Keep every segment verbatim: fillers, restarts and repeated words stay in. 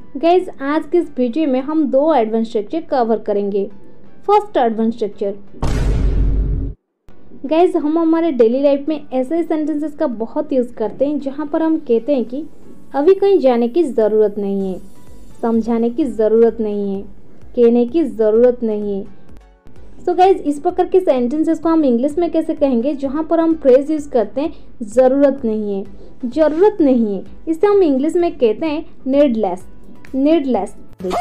Guys आज के इस वीडियो में हम दो एडवांस स्ट्रक्चर कवर करेंगे। First advance structure. गाइज हम हमारे डेली लाइफ में ऐसे सेंटेंसेस का बहुत यूज़ करते हैं जहाँ पर हम कहते हैं कि अभी कहीं जाने की ज़रूरत नहीं है, समझाने की ज़रूरत नहीं है, कहने की ज़रूरत नहीं है। सो गाइज इस प्रकार के सेंटेंसेस को हम इंग्लिश में कैसे कहेंगे जहाँ पर हम फ्रेज यूज़ करते हैं ज़रूरत नहीं है, ज़रूरत नहीं है, इसे हम इंग्लिश में कहते हैं नीडलेस, नीडलेस।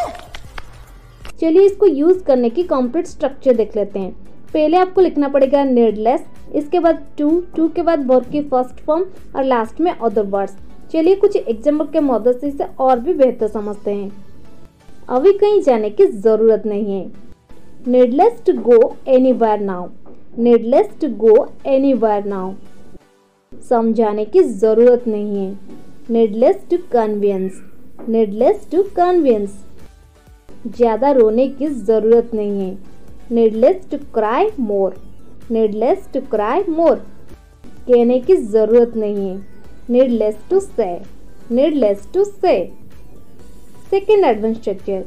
चलिए इसको यूज़ करने की कंप्लीट स्ट्रक्चर देख लेते हैं। पहले आपको लिखना पड़ेगा नीडलेस, इसके बाद टू, टू के बाद वर्ब की फर्स्ट फॉर्म और लास्ट में अदर वर्ड्स। चलिए कुछ एग्जाम्पल के मदद से इसे और भी बेहतर समझते हैं। अभी कहीं जाने की ज़रूरत नहीं है, needless to go anywhere now, needless to go anywhere now. समझाने की ज़रूरत नहीं है, needless to convince, needless to convince. ज़्यादा रोने की ज़रूरत नहीं है, needless to cry more, needless to cry more. कहने की ज़रूरत नहीं है, needless to say, needless to say. Second advance structure.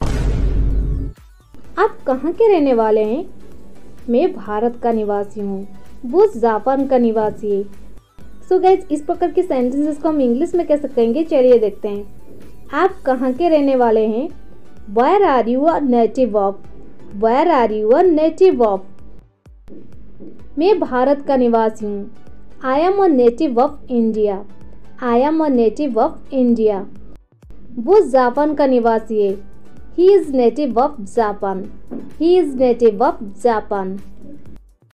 आप कहाँ के रहने वाले हैं? मैं भारत का निवासी हूँ, वो जापान का निवासी है। सो गाइज इस प्रकार के सेंटेंसेस को हम इंग्लिश में कैसे कहेंगे चलिए देखते हैं। आप कहाँ के रहने वाले हैं? Where are you a native of? Where are you a native of? मैं भारत का निवासी हूँ। I am a native of India. I am a native of India. वो जापान का निवासी है। He is native of Japan. He is native of Japan.